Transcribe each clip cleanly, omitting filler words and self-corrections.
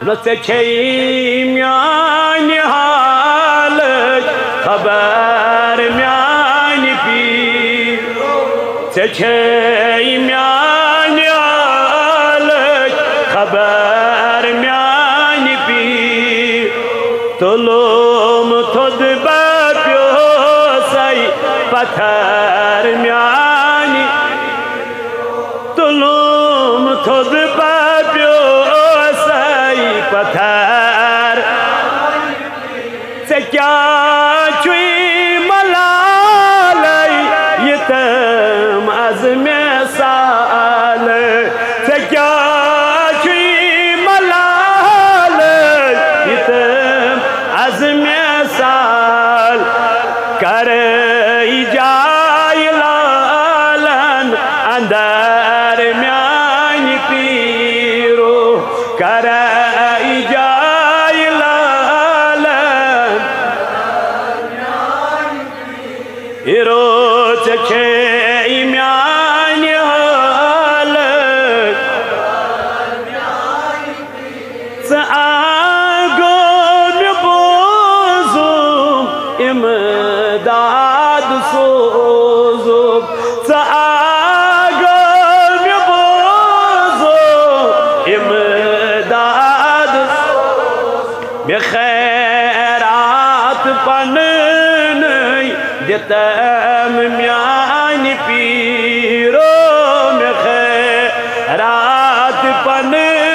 म्यान हाल खबर म्यान पीर म्यान हाल खबर म्यान पीर तुलुम थोद बाप्यो सई पत्थर म्यान तुलुम थोद बाप्यो सई पत्थर से क्या चुई मलाल यतम अज़मे साल से क्या चुई मलाल यतम अज़मे साल कर जाय लालन अंदर म्यान पीरो कर जाय लालन रोज छे म्यान हाल आगो बोजो इमदाद सोजो आगो बोजो इमदाद मे खैरात पन दितम म्यान पीरो मे खैरात पन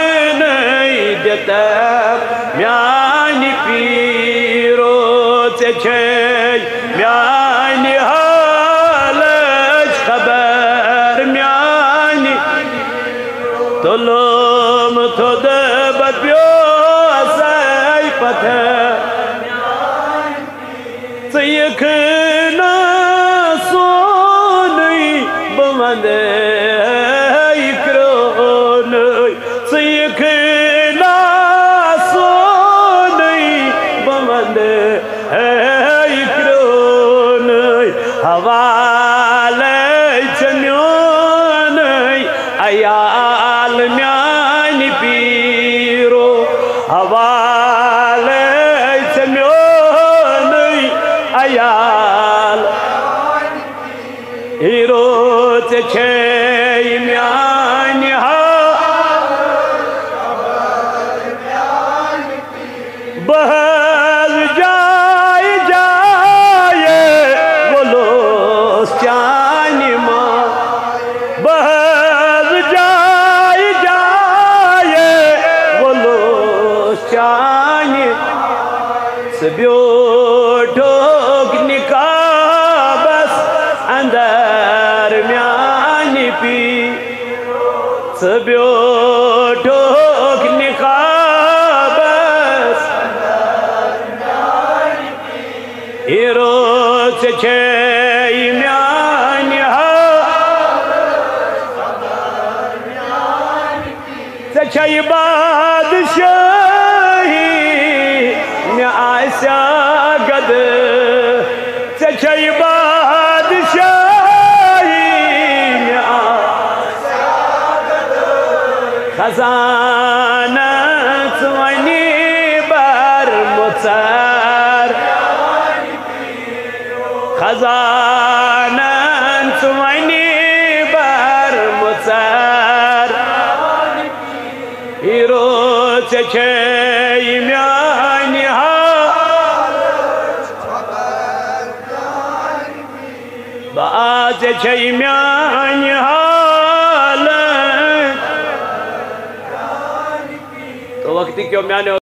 दितम म्यान पीरो से म्यान हाल खबर म्यान तुलुम थोद बाप्यो सई पत्थर यखना सोनई बमंदे इक्रोन यखना सोनई बमंदे इक्रोन हवाले चम्योन अयाल म्यान पीरो हवाले चम्योन अयाल रोज छे म्यान बहल जाय बोलो चान माँ बहल जाय बोलो चान सब्यो ढोक निकाबस अंदर म्यान पी सब्यो ढोक निकाबस रोज छे म्यान सच्चाई बादशाही में आशा गद सच्चाई बादशाही में आशा गद खजाना वनी बर मुसर खजाना वनी बर मुसर रोज छे म्यान बाज छे म्यान हाल तो वक्त क्यों म्यान